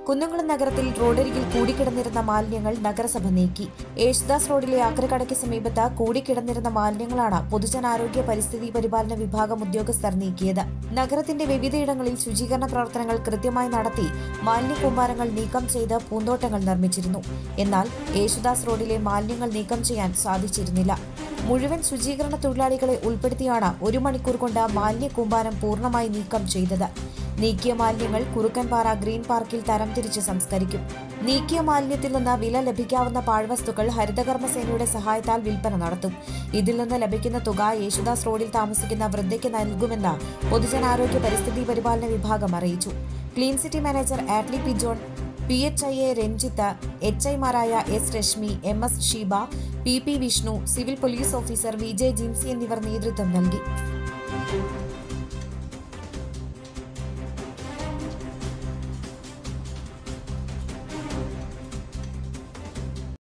കുന്നംകുളം നഗരത്തിൽ റോഡരികിൽ കൂടിക്കിടന്നിരുന്ന മാലിന്യങ്ങൾ നഗരസഭ നീക്കി. യേശുദാസ് റോഡിലെ അക്രക്കടയ്ക്ക് സമീപത്ത് കൂടിക്കിടന്നിരുന്ന മാലിന്യങ്ങളാണ് പൊതുജനാരോഗ്യ പരിസ്ഥിതി പരിപാലന വിഭാഗം ഉദ്യോഗസ്ഥർ നീക്കിയത്. നഗരത്തിന്റെ വിവിധയിടങ്ങളിൽ ശുചീകരണ പ്രവർത്തനങ്ങൾ കൃത്യമായി നടത്തി മാലിന്യ കൂമ്പാരങ്ങൾ നീക്കം ചെയ്ത് പൂന്തോട്ടങ്ങൾ നിർമ്മിച്ചിരുന്നു. എന്നാൽ യേശുദാസ് റോഡിലെ മാലിന്യങ്ങൾ നീക്കം ചെയ്യാൻ സാധിച്ചിരുന്നില്ല. മുഴുവൻ ശുചീകരണ തൊഴിലാളികളെ ഉൾപ്പെടുത്തിയാണ് 1 മണിക്കൂർ കൊണ്ട് മാലിന്യ കൂമ്പാരം പൂർണ്ണമായി നീക്കം ചെയ്തത്. നീക്കിയ മാലിന്യങ്ങൾ കുറുക്കൻപാറ ഗ്രീൻ പാർക്കിൽ തരംതിരിച്ച് സംസ്കരിക്കും. നീക്കിയ മാലിന്യത്തിൽ നിന്ന് വില ലഭിക്കാവുന്ന പാഴ്വസ്തുക്കൾ ഹരിതകർമ്മസേനയുടെ സഹായത്താൽ വിൽപ്പന നടത്തും. ഇതിൽ നിന്ന് ലഭിക്കുന്ന തുക യേശുദാസ് റോഡിൽ താമസിക്കുന്ന വൃദ്ധയ്ക്ക് നൽകുമെന്ന് പൊതുജനാരോഗ്യ പരിസ്ഥിതി പരിപാലന വിഭാഗം അറിയിച്ചു. Clean city manager Atli P John, PHIA Ranjith, HIമാരായ S Rashmi, MS Sheeba, PP Vishnu, civil police officer VJ Jinsy എന്നിവർ നേതൃത്വം നൽകി.